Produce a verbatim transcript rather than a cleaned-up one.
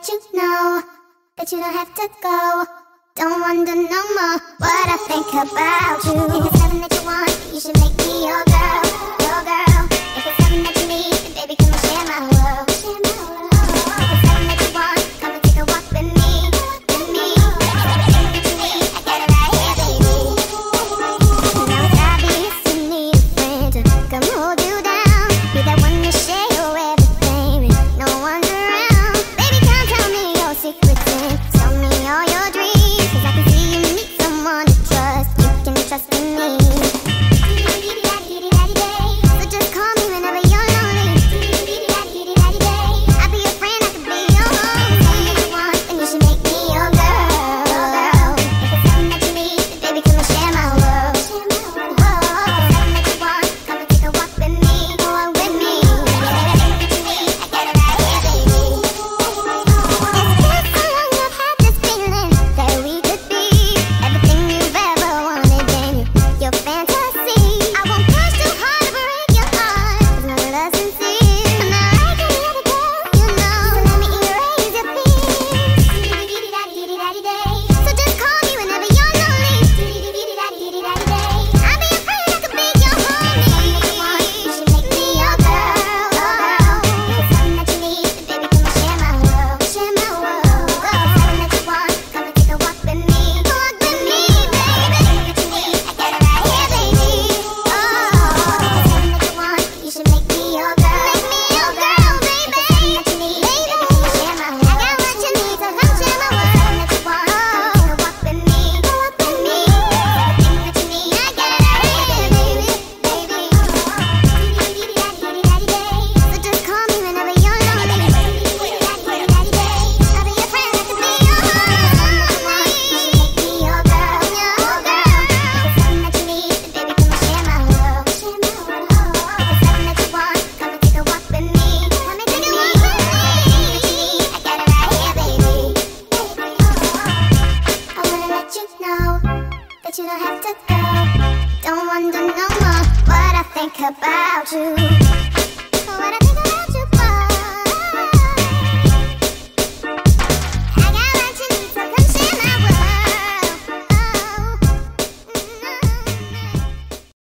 let you know that you don't have to go. Don't wonder no more what I think about you. If it's something that you want, you should make me your girl, your girl. If it's something that you need, then baby, come and share my world, share my world. If it's something that you want, come and take a walk with me, with me. If it's something that you need, I got it right here, baby. Now it's obvious you need a friend to come hold you down, be that one to share your everything when no one's around. Baby, come tell me your secrets and tell me all your dreams, 'cause I can see you need someone to trust. You can trust in me. So just call me whenever you're lonely. I'll be your friend, I can be your home. If you want, then you should make me your girl. If it's something that you need, then baby, come and share my world. If it's something that you want, come and take a walk with me, walk with me. If it's something that you need, I got it right here, baby. It's been so long I've had this feeling that we could be everything you've ever wanted in you, your fantasy. I won't push too hard to break your heart, 'cause my love's sincere. I'm not like any other girl, you know. So let me erase your fears. So just call me whenever you're lonely. I'll be your friend, I could be your homie. You should make me your girl. If it's something that you need, then baby, come and share my world, share my world. If it's something that you want, come and take a walk with me, walk with me, baby. If it's something that you need, I got it right here, baby. Oh, if it's something that you want, you should make me your girl, make me your girl, baby. If it's something that you need, baby, come and share my world. I got what you need, so come share my world. If it's something that you want, come take a walk with me, walk with me. Everything that you need, I got it right here, baby, baby. So just call me whenever you're lonely. I'll be your friend, I can be your home. You should make me your girl, your girl. If it's something that you need, then baby, come and share my world, share my world. If it's something that you want, come and take a walk with me, come and take a walk with me. I got it right here, baby. I wanna let you know that you don't have to go. Don't wonder no more what I think about you.